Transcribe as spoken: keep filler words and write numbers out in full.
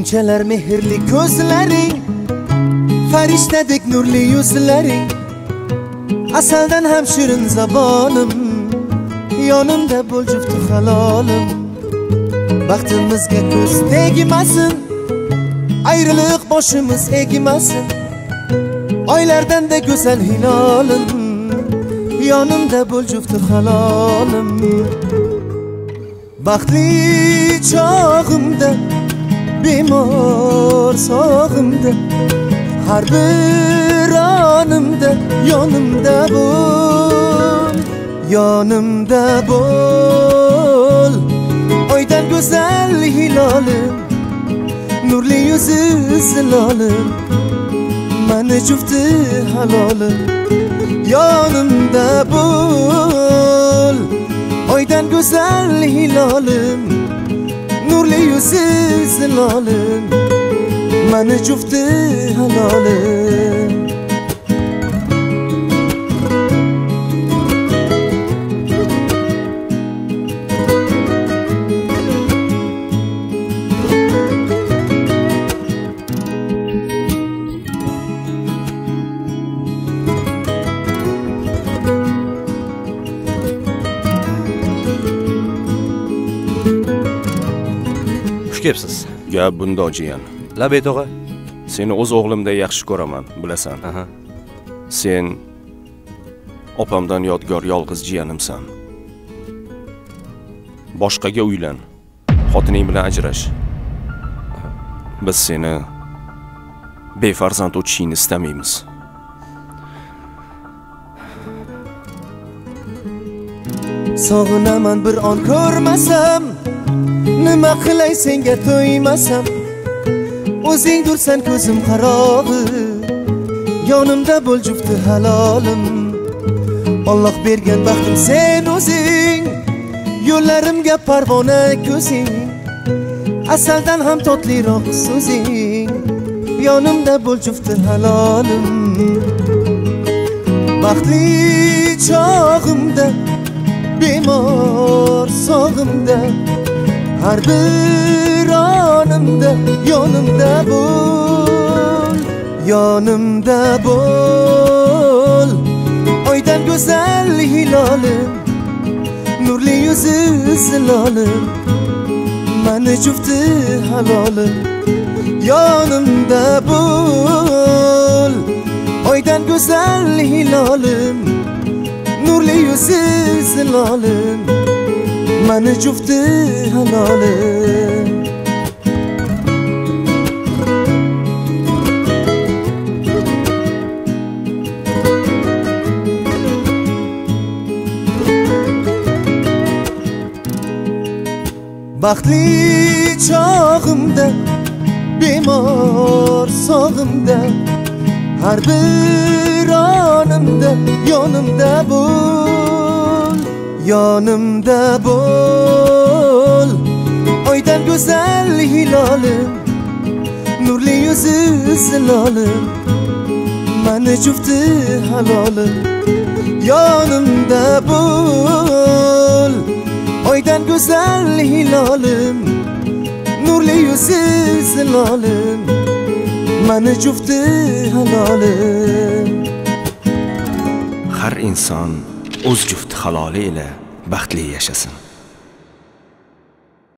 Shunchalar mehrli ko'zlaring, farishtadek nurli yuzlaring, asaldan ham shirin zabonim, yonimda bo'l jufti halolim. Baxtimizga ko'z tegmasin, ayriliq boshimiz egmasin, oylardan da go'zal hilolim, yonimda bo'l jufti halolim. Baxtli chog'imda, bemor sog'imda, har bir onimda yonimda bo'l, yonimda bo'l. Oydan go'zal hilolim, nurli yuzi zilolim, mani jufti halolim, yonimda bo'l. Oydan go'zal hilolim, nurli yuzi zilolim, mani jufti halolim. Kepsiz. Gap bunda jiyan. Labay tog'a, seni o'z o'g'limday yaxshi ko'raman, bilasan. Aha. Sen opamdan yodgor yolg'iz jiyanimsan. Boshqaga uylan, xotining bilan ajrash. Biz seni befarzand o'tishingni istamaymiz. Sog'inaman bir on ko'rmasam, nima qilay senga to'ymasam, o'zing dursan ko'zim qarog'i, yonimda bo'l jufti halolim. Alloh bergan baxtim sen o'zing, yo'llarimga parvona ko'zing, asaldan ham totliroq so'zing, yonimda bo'l jufti halolim. Baxtli chog'imda, bemor sog'imda, har bir onimda yonimda bo'l, yonimda bo'l. Oydan go'zal hilolim, nurli yuzi zilolim, mani jufti halolim, yonimda bo'l. Oydan go'zal hilolim, nurli yuzi zilolim, mani jufti halolim. Baxtli chog'imda, bemor sog'imda, har bir onimda yonimda bo'l, yonimda bo'l. Oydan go'zal hilolim, nurli yuzi zilolim, mani jufti halolim, yonimda bo'l. Oydan go'zal hilolim, nurli yuzi zilolim, mani jufti halolim. Har inson o'z jufti haloli ila baxtli yashasin.